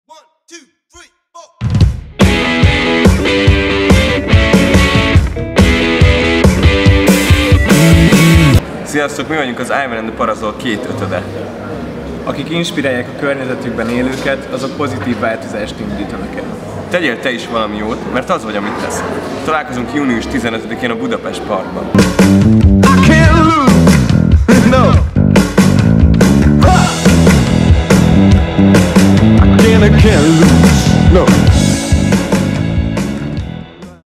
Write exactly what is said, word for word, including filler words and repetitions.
One, two, three, four. Sziasztok, mi vagyunk az Ivan and the Parasol két ötöde. Akik inspirálják a környezetükben élőket, azok pozitív változást indítanak el. Tegyél te is valami jót, mert az vagy, amit tesz. Találkozunk június tizenötödikén a Budapest Parkban. I can't lose, no. I can't, I can't lose.